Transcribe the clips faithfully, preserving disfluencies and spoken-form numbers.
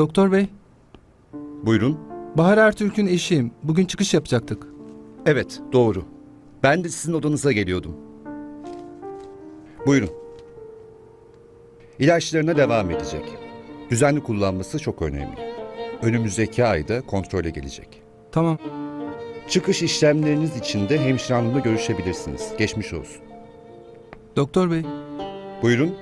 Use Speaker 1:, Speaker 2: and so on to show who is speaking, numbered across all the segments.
Speaker 1: Doktor bey,
Speaker 2: Buyurun.
Speaker 1: Bahar Ertürk'ün eşiyim. Bugün çıkış yapacaktık.
Speaker 2: Evet, doğru. Ben de sizin odanıza geliyordum. Buyurun. İlaçlarına devam edecek. Düzenli kullanması çok önemli. Önümüzdeki ayda kontrole gelecek.
Speaker 1: Tamam.
Speaker 2: Çıkış işlemleriniz için de hemşire hanımla görüşebilirsiniz. Geçmiş olsun.
Speaker 1: Doktor bey,
Speaker 2: Buyurun.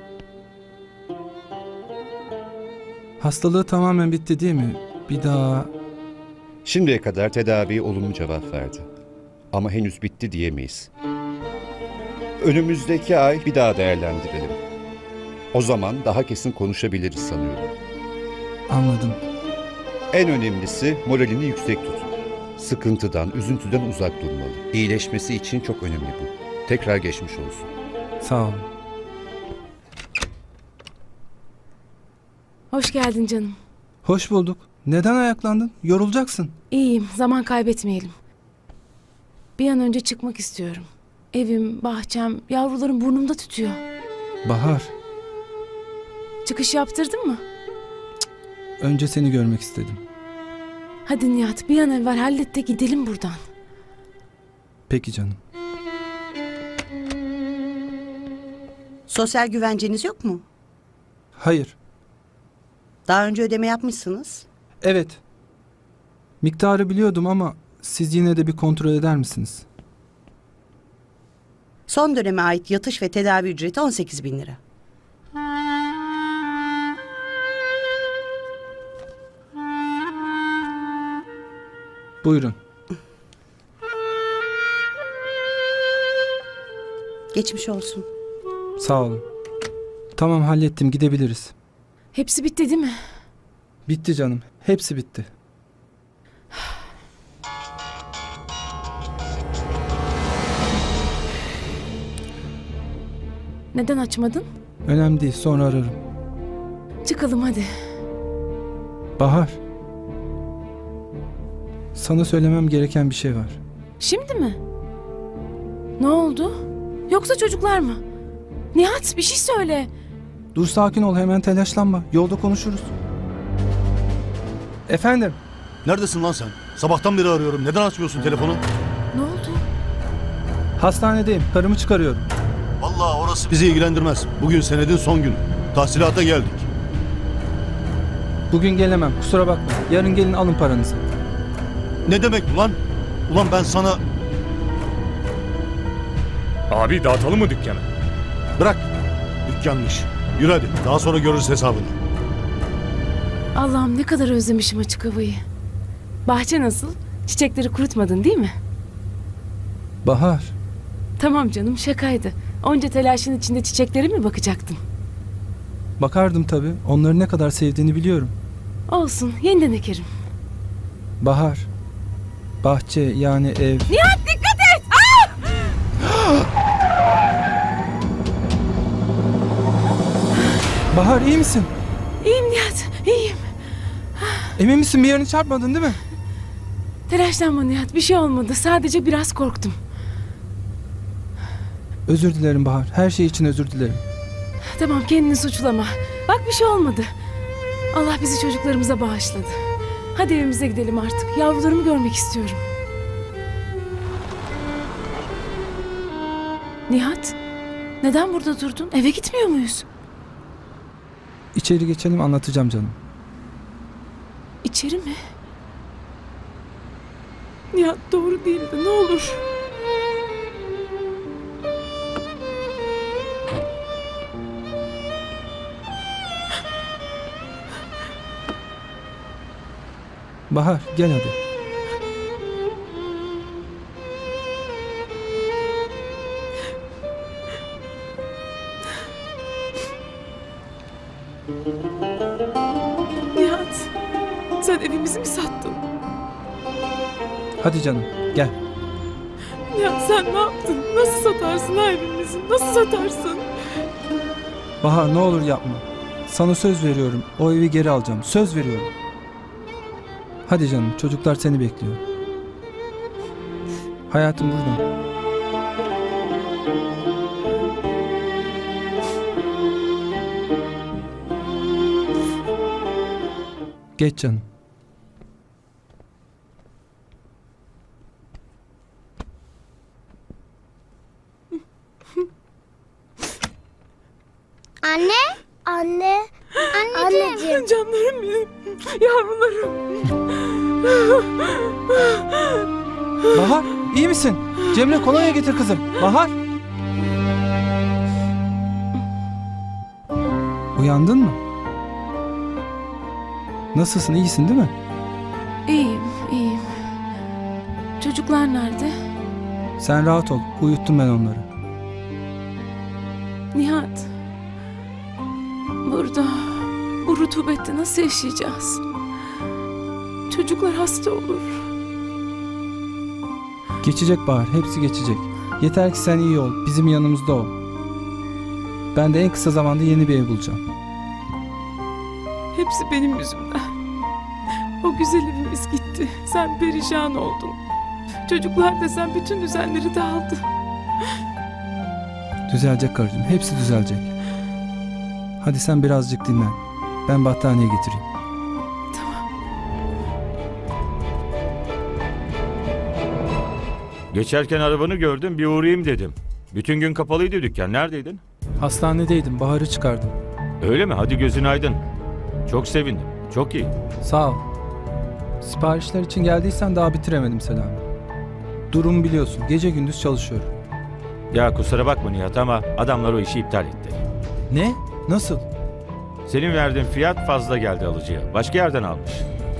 Speaker 1: hastalığı tamamen bitti değil mi? Bir daha...
Speaker 2: Şimdiye kadar tedaviye olumlu cevap verdi. Ama henüz bitti diyemeyiz. Önümüzdeki ay bir daha değerlendirelim. O zaman daha kesin konuşabiliriz sanıyorum.
Speaker 1: Anladım.
Speaker 2: En önemlisi moralini yüksek tutun. Sıkıntıdan, üzüntüden uzak durmalı. İyileşmesi için çok önemli bu. Tekrar geçmiş olsun.
Speaker 1: Sağ olun.
Speaker 3: Hoş geldin canım.
Speaker 1: Hoş bulduk. Neden ayaklandın? Yorulacaksın.
Speaker 3: İyiyim, zaman kaybetmeyelim. Bir an önce çıkmak istiyorum. Evim, bahçem, yavrularım burnumda tütüyor.
Speaker 1: Bahar,
Speaker 3: Çıkış yaptırdın mı?
Speaker 1: önce seni görmek istedim.
Speaker 3: Hadi Nihat, bir an evvel hallet de gidelim buradan.
Speaker 1: Peki canım.
Speaker 4: Sosyal güvenceniz yok mu?
Speaker 1: Hayır.
Speaker 4: Daha önce ödeme yapmışsınız.
Speaker 1: Evet. Miktarı biliyordum ama siz yine de bir kontrol eder misiniz?
Speaker 4: Son döneme ait yatış ve tedavi ücreti on sekiz bin lira.
Speaker 1: Buyurun.
Speaker 4: Geçmiş olsun.
Speaker 1: Sağ olun. Tamam, hallettim, gidebiliriz.
Speaker 3: Hepsi bitti değil mi?
Speaker 1: Bitti canım. Hepsi bitti.
Speaker 3: Neden açmadın?
Speaker 1: Önemli değil, sonra ararım.
Speaker 3: Çıkalım hadi.
Speaker 1: Bahar. Sana söylemem gereken bir şey var.
Speaker 3: Şimdi mi? Ne oldu? Yoksa çocuklar mı? Nihat, bir şey söyle.
Speaker 1: Dur, sakin ol, hemen telaşlanma. Yolda konuşuruz. Efendim?
Speaker 5: Neredesin lan sen? Sabahtan beri arıyorum. Neden açmıyorsun telefonu?
Speaker 3: Ne oldu?
Speaker 1: Hastanedeyim. Karımı çıkarıyorum.
Speaker 5: Vallahi orası bizi ilgilendirmez. Bugün senedin son günü. Tahsilata geldik.
Speaker 1: Bugün gelemem. Kusura bakma. Yarın gelin, alın paranızı.
Speaker 5: Ne demek ulan? Ulan ben sana...
Speaker 6: Abi dağıtalım mı dükkanı?
Speaker 5: Bırak. Dükkanmış. Yürü hadi. Daha sonra görürüz hesabını.
Speaker 3: Allah'ım, ne kadar özlemişim açık havayı. Bahçe nasıl? Çiçekleri kurutmadın değil mi?
Speaker 1: Bahar.
Speaker 3: Tamam canım, şakaydı. Onca telaşın içinde çiçeklere mi bakacaktın?
Speaker 1: Bakardım tabii. Onları ne kadar sevdiğini biliyorum.
Speaker 3: Olsun, yeniden ekerim.
Speaker 1: Bahar. Bahçe yani ev.
Speaker 3: Nihat, dikkat et!
Speaker 1: Bahar, iyi misin?
Speaker 3: İyiyim Nihat, iyiyim.
Speaker 1: Emin misin, bir yerini çarpmadın değil mi?
Speaker 3: Telaşlanma Nihat, bir şey olmadı. Sadece biraz korktum.
Speaker 1: Özür dilerim Bahar. Her şey için özür dilerim.
Speaker 3: Tamam, kendini suçlama. Bak, bir şey olmadı. Allah bizi çocuklarımıza bağışladı. Hadi evimize gidelim artık. Yavrularımı görmek istiyorum. Nihat, neden burada durdun? Eve gitmiyor muyuz?
Speaker 1: İçeri geçelim, anlatacağım canım.
Speaker 3: İçeri mi? Nihat, doğru değildi, ne olur.
Speaker 1: Bahar, gel hadi.
Speaker 3: Nihat, sen evimizi mi sattın?
Speaker 1: Hadi canım, gel.
Speaker 3: Nihat, sen ne yaptın? Nasıl satarsın ha evimizi? Nasıl satarsın?
Speaker 1: Bahar, ne olur yapma. Sana söz veriyorum. O evi geri alacağım. Söz veriyorum. Hadi canım, çocuklar seni bekliyor. Hayatım burada. Geç canım.
Speaker 7: Anne? Anne? Anneciğim.
Speaker 3: Canlarım benim. Yavrularım.
Speaker 1: Bahar iyi misin? Cemre kolonya getir kızım. Bahar. Uyandın mı? Nasılsın, iyisin değil mi?
Speaker 3: İyiyim, iyiyim. Çocuklar nerede?
Speaker 1: Sen rahat ol, uyuttum ben onları.
Speaker 3: Nihat. Burada, bu rutubette nasıl yaşayacağız? Çocuklar hasta olur.
Speaker 1: Geçecek Bahar, hepsi geçecek. Yeter ki sen iyi ol, bizim yanımızda ol. Ben de en kısa zamanda yeni bir ev bulacağım.
Speaker 3: Hepsi benim yüzümden. O güzel evimiz gitti. Sen perişan oldun. Çocuklar desen bütün düzenleri dağıldı.
Speaker 1: Düzelecek karıcığım, hepsi düzelecek. Hadi sen birazcık dinlen. Ben battaniye getireyim.
Speaker 6: Geçerken arabanı gördüm, bir uğrayayım dedim. Bütün gün kapalıydı dükkan. Neredeydin?
Speaker 1: Hastanedeydim, Bahar'ı çıkardım.
Speaker 6: Öyle mi? Hadi gözün aydın. Çok sevindim. Çok iyi.
Speaker 1: Sağ ol. Siparişler için geldiysen daha bitiremedim Selami. Durumu biliyorsun, gece gündüz çalışıyorum.
Speaker 6: Ya kusura bakma Nihat ama adamlar o işi iptal etti.
Speaker 1: Ne? Nasıl?
Speaker 6: Senin verdiğin fiyat fazla geldi alıcıya. Başka yerden almış.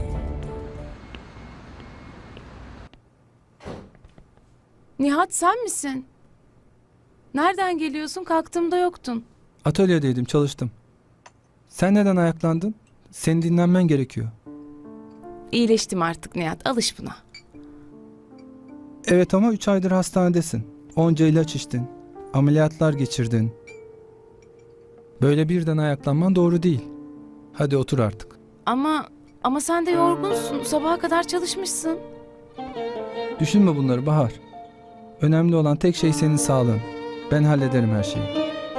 Speaker 3: Nihat sen misin? Nereden geliyorsun? Kalktığımda yoktun.
Speaker 1: Atölyedeydim, çalıştım. Sen neden ayaklandın? Senin dinlenmen gerekiyor.
Speaker 3: İyileştim artık Nihat. Alış buna.
Speaker 1: Evet ama üç aydır hastanedesin. Onca ilaç içtin. Ameliyatlar geçirdin. Böyle birden ayaklanman doğru değil. Hadi otur artık.
Speaker 3: Ama ama sen de yorgunsun. Sabaha kadar çalışmışsın.
Speaker 1: Düşünme bunları Bahar. Önemli olan tek şey senin sağlığın. Ben hallederim her şeyi.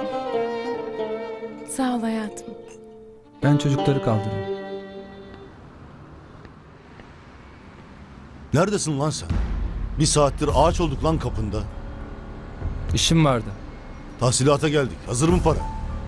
Speaker 3: Sağ ol hayatım.
Speaker 1: Ben çocukları kaldırırım.
Speaker 5: Neredesin lan sen? Bir saattir ağaç olduk lan kapında.
Speaker 1: İşim vardı.
Speaker 5: Tahsilata geldik. Hazır mı para?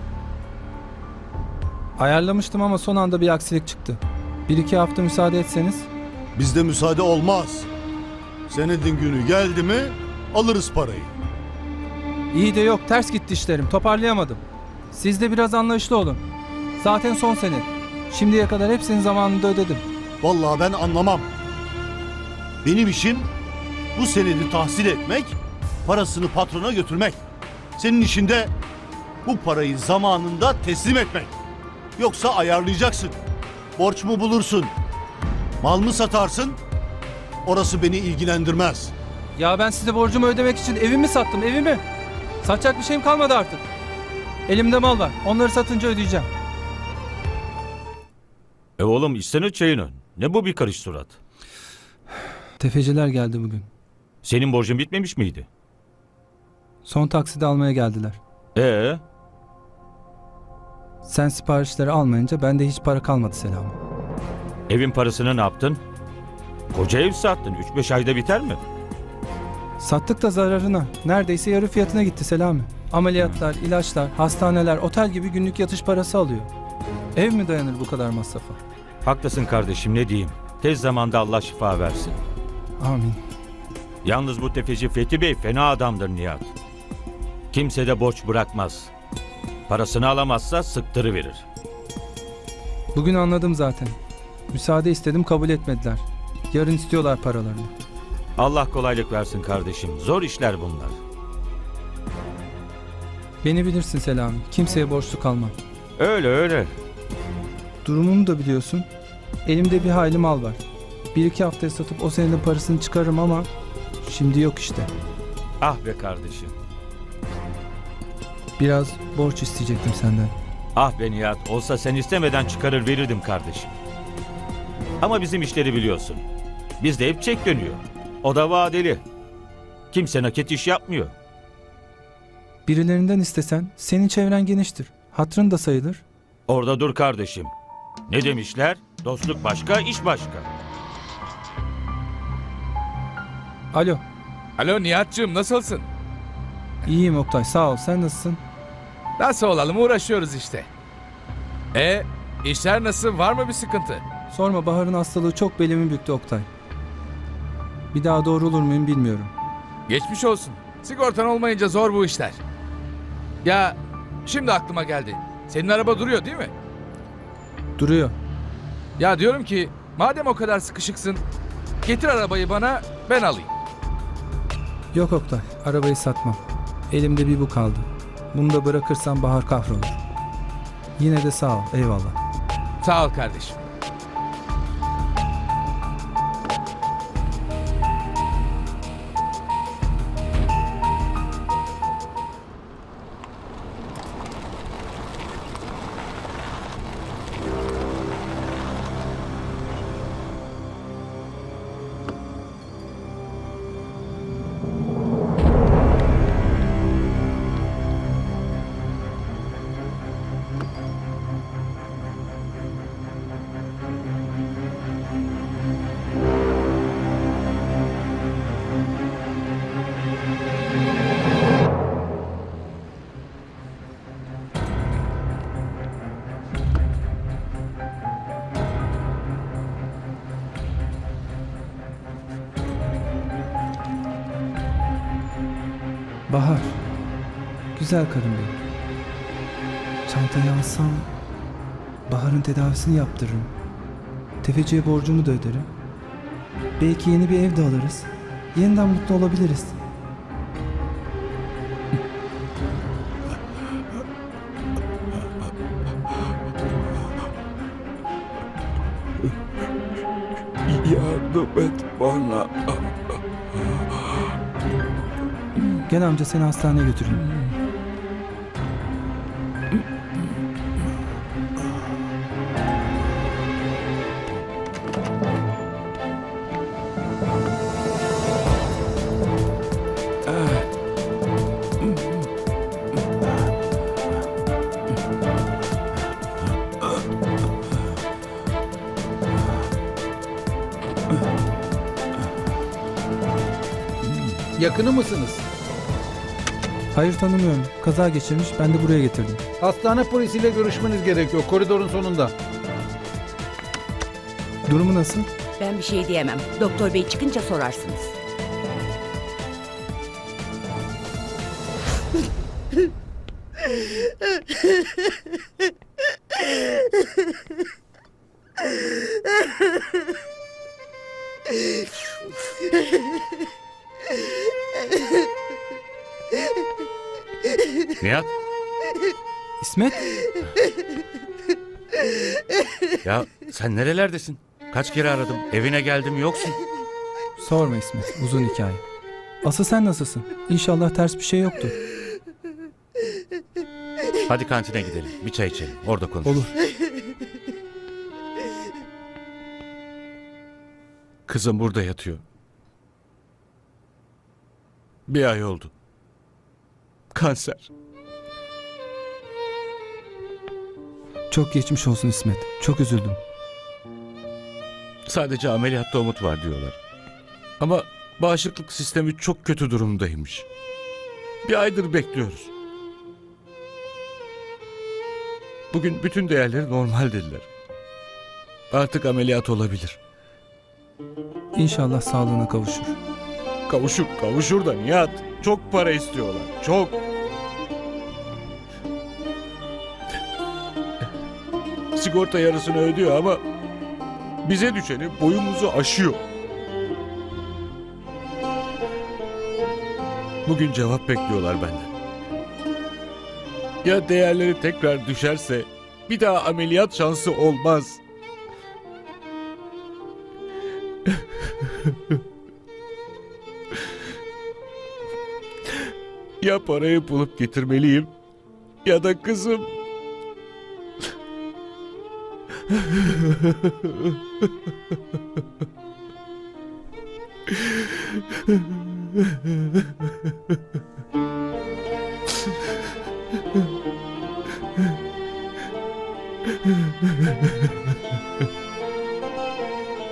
Speaker 1: Ayarlamıştım ama son anda bir aksilik çıktı. Bir iki hafta müsaade etseniz.
Speaker 5: Bizde müsaade olmaz. Senedin günü geldi mi alırız parayı.
Speaker 1: İyi de yok, ters gitti işlerim. Toparlayamadım. Siz de biraz anlayışlı olun. Zaten son senet. Şimdiye kadar hepsini zamanında ödedim.
Speaker 5: Vallahi ben anlamam. Benim işim bu senedi tahsil etmek, parasını patrona götürmek. Senin işin de bu parayı zamanında teslim etmek. Yoksa ayarlayacaksın. Borç mu bulursun? Mal mı satarsın? Orası beni ilgilendirmez.
Speaker 1: Ya ben size borcumu ödemek için evimi sattım, evimi. Satacak bir şeyim kalmadı artık. Elimde mal var. Onları satınca ödeyeceğim.
Speaker 6: E oğlum içsene çayını. Ne bu bir karış surat?
Speaker 1: Tefeciler geldi bugün.
Speaker 6: Senin borcun bitmemiş miydi?
Speaker 1: Son taksidi almaya geldiler.
Speaker 6: Ee,
Speaker 1: Sen siparişleri almayınca bende hiç para kalmadı Selami.
Speaker 6: evin parasını ne yaptın? Koca ev sattın. Üç beş ayda biter mi?
Speaker 1: Sattık da zararına. Neredeyse yarı fiyatına gitti Selami. Ameliyatlar, ilaçlar, hastaneler, otel gibi günlük yatış parası alıyor. Ev mi dayanır bu kadar masrafa?
Speaker 6: Haklısın kardeşim, ne diyeyim. Tez zamanda Allah şifa versin.
Speaker 1: Amin.
Speaker 6: Yalnız bu tefeci Fethi Bey fena adamdır Nihat. Kimse de borç bırakmaz. Parasını alamazsa sıktırıverir.
Speaker 1: Bugün anladım zaten. Müsaade istedim, kabul etmediler. Yarın istiyorlar paralarını.
Speaker 6: Allah kolaylık versin kardeşim. Zor işler bunlar.
Speaker 1: Beni bilirsin Selami. Kimseye borçlu kalmam.
Speaker 6: Öyle öyle.
Speaker 1: Durumumu da biliyorsun. Elimde bir hayli mal var. Bir iki haftaya satıp o senenin parasını çıkarırım ama şimdi yok işte.
Speaker 6: Ah be kardeşim.
Speaker 1: Biraz borç isteyecektim senden.
Speaker 6: Ah be Nihat. Olsa sen istemeden çıkarır verirdim kardeşim. Ama bizim işleri biliyorsun. Bizde hep çek dönüyor. O da vadeli. Kimse nakit iş yapmıyor.
Speaker 1: Birilerinden istesen senin çevren geniştir. Hatırın da sayılır.
Speaker 6: Orada dur kardeşim. Ne demişler? Dostluk başka, iş başka.
Speaker 1: Alo.
Speaker 8: Alo Nihat'cığım, nasılsın?
Speaker 1: İyiyim Oktay, sağ ol. Sen nasılsın?
Speaker 8: Nasıl olalım, uğraşıyoruz işte. E işler nasıl, var mı bir sıkıntı?
Speaker 1: Sorma, Bahar'ın hastalığı çok belimi büktü Oktay. Bir daha doğru olur muyum bilmiyorum.
Speaker 8: Geçmiş olsun. Sigortan olmayınca zor bu işler. Ya şimdi aklıma geldi. Senin araba duruyor değil mi?
Speaker 1: Duruyor.
Speaker 8: Ya diyorum ki madem o kadar sıkışıksın, getir arabayı bana, ben alayım.
Speaker 1: Yok Oktay, arabayı satmam. Elimde bir bu kaldı. Bunu da bırakırsam Bahar kahrolur. Yine de sağ ol, eyvallah.
Speaker 8: Sağ ol kardeşim.
Speaker 1: Bahar. Güzel karım benim. Çantayı alsam Bahar'ın tedavisini yaptırırım. Tefeciye borcumu da öderim. Belki yeni bir ev de alırız. Yeniden mutlu olabiliriz.
Speaker 9: Yardım et bana.
Speaker 1: Gel amca, seni hastaneye götüreyim.
Speaker 10: Yakını mısınız?
Speaker 1: Hayır, tanımıyorum. Kaza geçirmiş, ben de buraya getirdim.
Speaker 10: Hastane polisiyle görüşmeniz gerekiyor. Koridorun sonunda.
Speaker 1: Durumu nasıl?
Speaker 11: Ben bir şey diyemem. Doktor bey çıkınca sorarsınız.
Speaker 2: Nihat,
Speaker 1: İsmet?
Speaker 2: ya sen nerelerdesin? Kaç kere aradım, evine geldim, yoksun.
Speaker 1: Sorma İsmet, uzun hikaye. Asıl sen nasılsın? İnşallah ters bir şey yoktur.
Speaker 2: Hadi kantine gidelim, bir çay içelim, orada konuşuruz.
Speaker 1: Olur.
Speaker 2: Kızım burada yatıyor. Bir ay oldu. Kanser.
Speaker 1: Çok geçmiş olsun İsmet. Çok üzüldüm.
Speaker 2: Sadece ameliyatta umut var diyorlar. Ama bağışıklık sistemi çok kötü durumdaymış. Bir aydır bekliyoruz. Bugün bütün değerleri normal dediler. Artık ameliyat olabilir.
Speaker 1: İnşallah sağlığına kavuşur.
Speaker 2: Kavuşur, kavuşur da Nihat. Çok para istiyorlar, çok. Sigorta yarısını ödüyor ama bize düşeni boyumuzu aşıyor. Bugün cevap bekliyorlar benden. Ya değerleri tekrar düşerse bir daha ameliyat şansı olmaz. Ya parayı bulup getirmeliyim ya da kızım.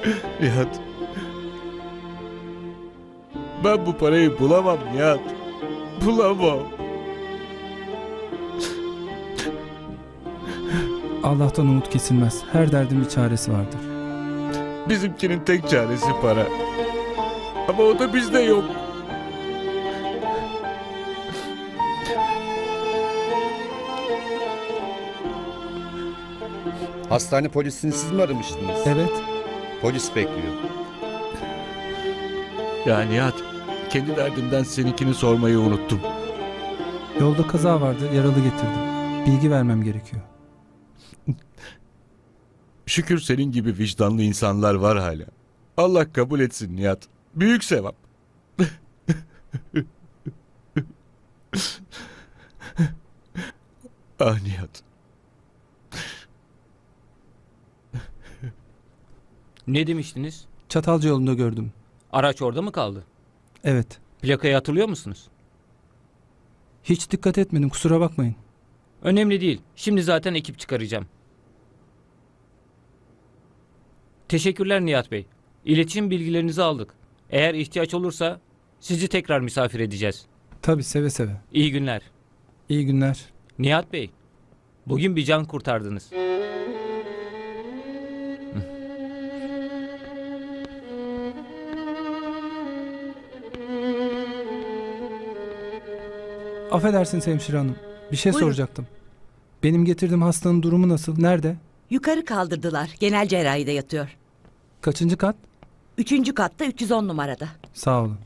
Speaker 9: Nihat. Ben bu parayı bulamam Nihat. Bulamam.
Speaker 1: Allah'tan umut kesilmez. Her derdin bir çaresi vardır.
Speaker 9: Bizimkinin tek çaresi para. Ama o da bizde yok.
Speaker 2: Hastane polisini siz mi aramıştınız?
Speaker 1: Evet.
Speaker 2: Polis bekliyor.
Speaker 9: Ya Nihat, kendi derdimden seninkini sormayı unuttum.
Speaker 1: Yolda kaza vardı. Yaralı getirdim. Bilgi vermem gerekiyor.
Speaker 9: Şükür senin gibi vicdanlı insanlar var hala. Allah kabul etsin Nihat. Büyük sevap. Ah Nihat.
Speaker 12: Ne demiştiniz?
Speaker 1: Çatalca yolunda gördüm.
Speaker 12: Araç orada mı kaldı?
Speaker 1: Evet.
Speaker 12: Plakayı hatırlıyor musunuz?
Speaker 1: Hiç dikkat etmedim, kusura bakmayın.
Speaker 12: Önemli değil. Şimdi zaten ekip çıkaracağım. Teşekkürler Nihat Bey. İletişim bilgilerinizi aldık. Eğer ihtiyaç olursa sizi tekrar misafir edeceğiz.
Speaker 1: Tabii, seve seve.
Speaker 12: İyi günler.
Speaker 1: İyi günler.
Speaker 12: Nihat Bey, bugün bir can kurtardınız.
Speaker 1: Affedersiniz hemşire hanım. Bir şey
Speaker 11: Buyurun.
Speaker 1: soracaktım. Benim getirdiğim hastanın durumu nasıl? Nerede?
Speaker 11: Yukarı kaldırdılar. Genel cerrahide yatıyor.
Speaker 1: Kaçıncı kat?
Speaker 11: Üçüncü katta üç yüz on numarada.
Speaker 1: Sağ olun.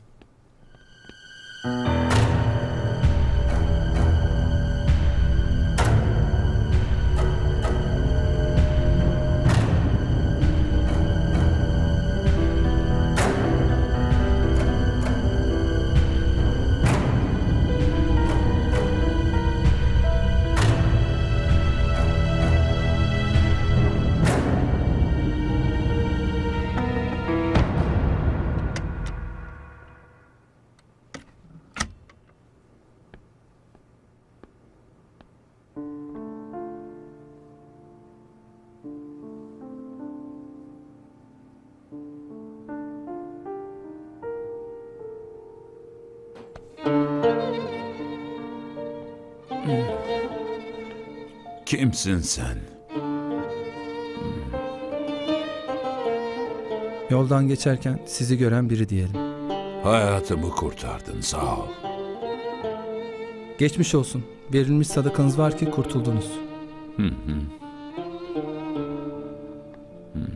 Speaker 13: Kimsin sen?
Speaker 1: Yoldan geçerken sizi gören biri diyelim.
Speaker 13: Hayatımı kurtardın, sağ ol.
Speaker 1: Geçmiş olsun. Verilmiş sadakanız var ki kurtuldunuz.
Speaker 13: Hı hı. Hı.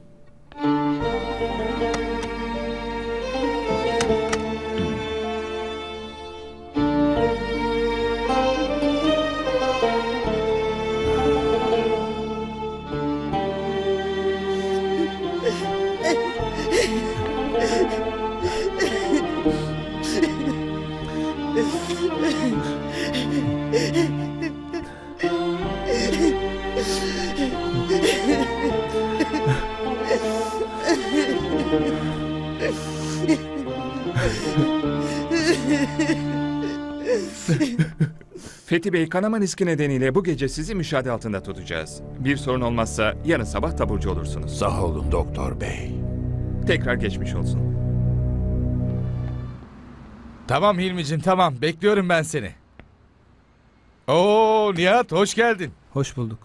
Speaker 14: Fethi Bey, kanama riski nedeniyle bu gece sizi müşahede altında tutacağız. Bir sorun olmazsa yarın sabah taburcu olursunuz.
Speaker 13: Sağ olun doktor bey.
Speaker 14: Tekrar geçmiş olsun.
Speaker 8: Tamam Hilmi'cim tamam. Bekliyorum ben seni. Oo Nihat, hoş geldin.
Speaker 1: Hoş bulduk.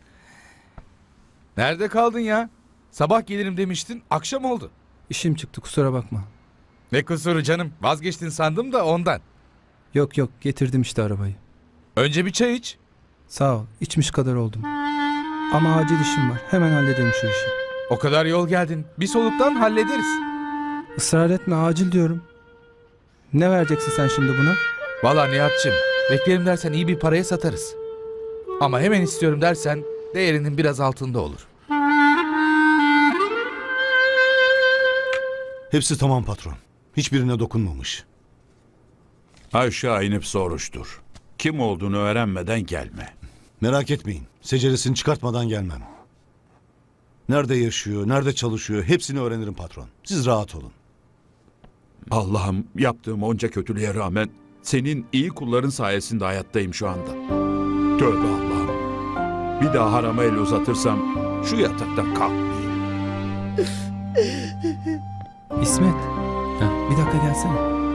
Speaker 8: Nerede kaldın ya? Sabah gelirim demiştin, akşam oldu.
Speaker 1: İşim çıktı, kusura bakma.
Speaker 8: Ne kusuru canım, vazgeçtin sandım da ondan.
Speaker 1: Yok yok, getirdim işte arabayı.
Speaker 8: Önce bir çay iç.
Speaker 1: Sağ ol, içmiş kadar oldum. Ama acil işim var, hemen halledelim şu işi.
Speaker 8: O kadar yol geldin, bir soluktan hallederiz.
Speaker 1: Israr etme, acil diyorum. Ne vereceksin sen şimdi buna?
Speaker 8: Vallahi Nihat'cığım, beklerim dersen iyi bir paraya satarız. Ama hemen istiyorum dersen değerinin biraz altında olur.
Speaker 5: Hepsi tamam patron. Hiçbirine dokunmamış.
Speaker 13: Aşağı inip soruştur. Kim olduğunu öğrenmeden gelme.
Speaker 5: Merak etmeyin. Seceresini çıkartmadan gelmem. Nerede yaşıyor, nerede çalışıyor hepsini öğrenirim patron. Siz rahat olun.
Speaker 13: Allah'ım, yaptığım onca kötülüğe rağmen senin iyi kulların sayesinde hayattayım şu anda. Tövbe Allah'ım. Bir daha harama el uzatırsam şu yataktan kalkmayayım.
Speaker 1: İsmet. Bir dakika gelsene.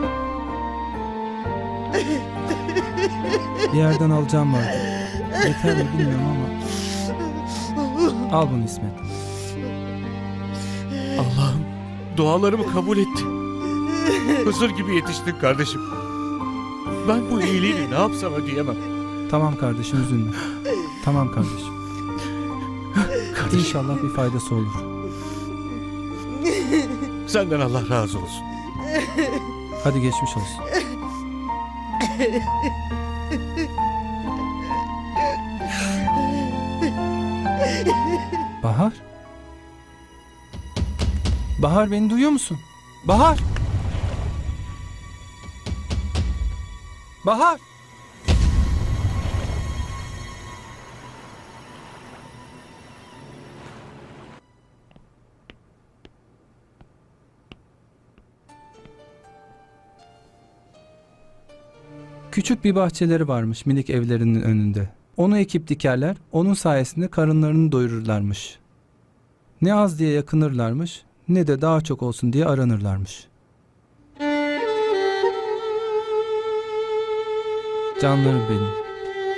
Speaker 1: Bir yerden alacağım vardı. Yeter mi bilmiyorum ama. Al bunu İsmet.
Speaker 9: Allah'ım dualarımı kabul etti. Hızır gibi yetiştin kardeşim. Ben bu iyiliğini ne yapsam ödeyemem.
Speaker 1: Tamam kardeşim, üzülme. Tamam kardeşim.
Speaker 9: Kardeşim.
Speaker 1: İnşallah bir faydası olur.
Speaker 9: Senden Allah razı olsun.
Speaker 1: Hadi geçmiş olsun. Bahar? Bahar, beni duyuyor musun? Bahar! Bahar! Küçük bir bahçeleri varmış minik evlerinin önünde. Onu ekip dikerler, onun sayesinde karınlarını doyururlarmış. Ne az diye yakınırlarmış, ne de daha çok olsun diye aranırlarmış. Canlarım benim.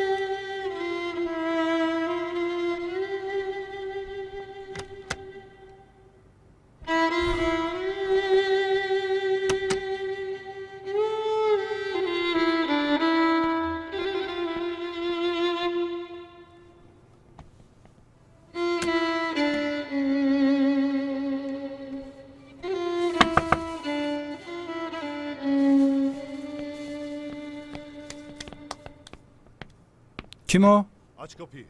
Speaker 1: Kim o?
Speaker 5: Aç kapıyı.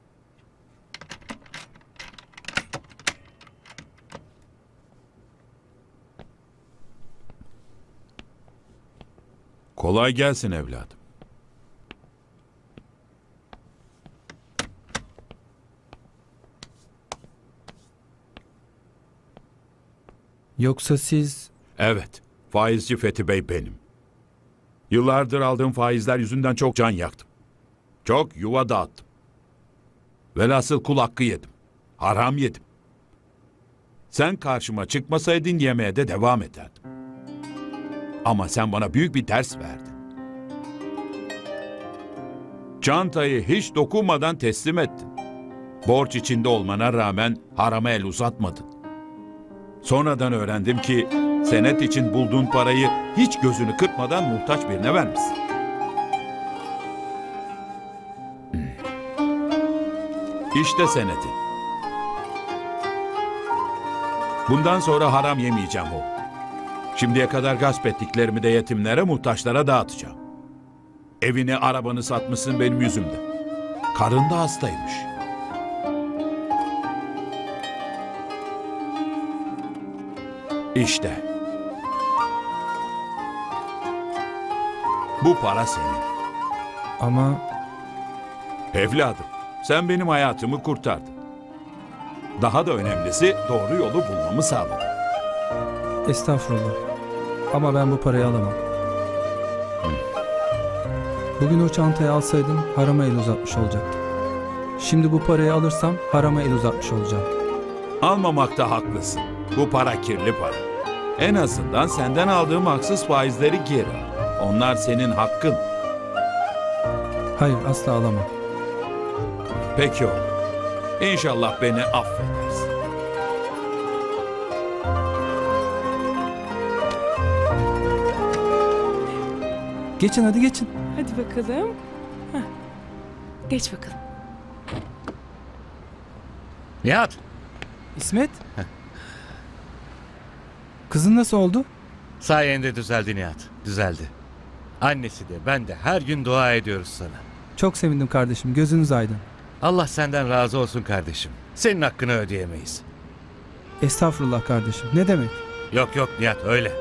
Speaker 13: Kolay gelsin evladım.
Speaker 1: Yoksa siz...
Speaker 13: Evet, faizci Fethi Bey benim. Yıllardır aldığım faizler yüzünden çok can yaktım. Çok yuva dağıttım. Velhasıl kul hakkı yedim. Haram yedim. Sen karşıma çıkmasaydın yemeye de devam ederdim. Ama sen bana büyük bir ders verdin. Çantayı hiç dokunmadan teslim ettin. Borç içinde olmana rağmen harama el uzatmadın. Sonradan öğrendim ki senet için bulduğun parayı hiç gözünü kırpmadan muhtaç birine vermişsin. İşte senedi. Bundan sonra haram yemeyeceğim oğlum. Şimdiye kadar gasp ettiklerimi de yetimlere, muhtaçlara dağıtacağım. Evini, arabanı satmışsın benim yüzümden. Karın da hastaymış. İşte. Bu para senin.
Speaker 1: Ama...
Speaker 13: Evladım, sen benim hayatımı kurtardın. Daha da önemlisi doğru yolu bulmamı sağladın.
Speaker 1: Estağfurullah. Ama ben bu parayı alamam. Bugün o çantayı alsaydım harama el uzatmış olacaktım. Şimdi bu parayı alırsam harama el uzatmış olacağım.
Speaker 13: Almamakta haklısın. Bu para kirli para. En azından senden aldığım haksız faizleri geri al. Onlar senin hakkın.
Speaker 1: Hayır, asla alamam.
Speaker 13: Peki oğlum. İnşallah beni affedersin.
Speaker 1: Geçin hadi geçin.
Speaker 3: Hadi bakalım. Heh. Geç bakalım.
Speaker 9: Nihat.
Speaker 1: İsmet. Kızın nasıl oldu?
Speaker 9: Sayende düzeldi Nihat. Düzeldi. Annesi de ben de her gün dua ediyoruz sana.
Speaker 1: Çok sevindim kardeşim. Gözünüz aydın.
Speaker 9: Allah senden razı olsun kardeşim. Senin hakkını ödeyemeyiz.
Speaker 1: Estağfurullah kardeşim. Ne demek?
Speaker 9: Yok yok Nihat öyle.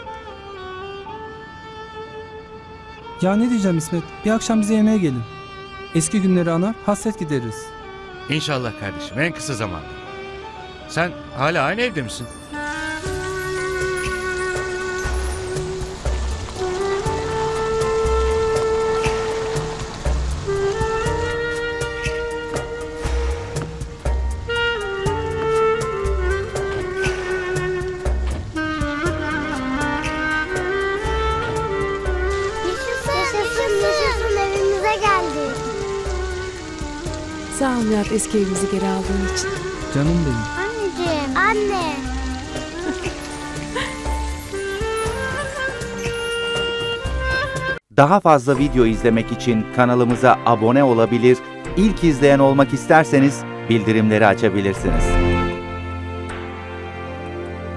Speaker 1: Ya ne diyeceğim İsmet? Bir akşam bize yemeğe gelin. Eski günleri anar, hasret gideririz.
Speaker 9: İnşallah kardeşim en kısa zamanda. Sen hala aynı evde misin?
Speaker 3: Sağ ol Nihat eski evimizi geri aldığın için.
Speaker 1: Canım benim.
Speaker 7: Anneciğim. Anne.
Speaker 15: Daha fazla video izlemek için kanalımıza abone olabilir, ilk izleyen olmak isterseniz bildirimleri açabilirsiniz.